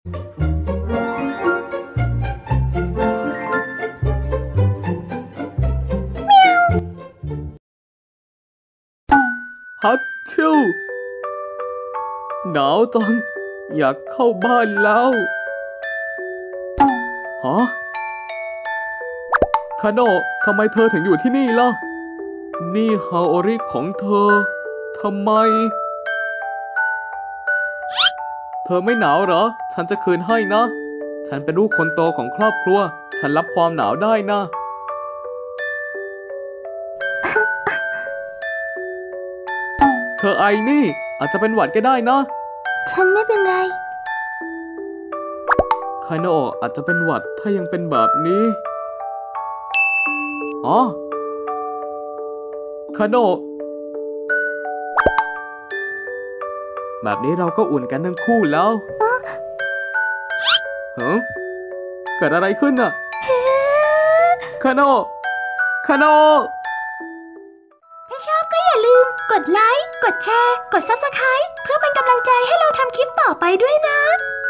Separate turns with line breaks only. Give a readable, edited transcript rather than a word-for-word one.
ฮัตชิวหนาวจังอยากเข้าบ้านแล้วฮะคาโนะทำไมเธอถึงอยู่ที่นี่ล่ะนี่ฮาโอริของเธอทำไมเธอไม่หนาวเหรอฉันจะคืนให้นะฉันเป็นลูกคนโตของครอบครัวฉันรับความหนาวได้นะเธอไอนี่อาจจะเป็นหวัดก็ได้นะ
ฉันไม่เป็นไร
คาโนะอาจจะเป็นหวัดถ้ายังเป็นแบบนี้อ๋อคาโนะแบบนี้เราก็อุ่นกันทั้งคู่แล้วฮะเกิดอะไรขึ้นน่ะคาโนะคาโนะ
ถ้าชอบก็อย่าลืมกดไลค์ กดแชร์ กด Subscribe เพื่อเป็นกำลังใจให้เราทำคลิปต่อไปด้วยนะ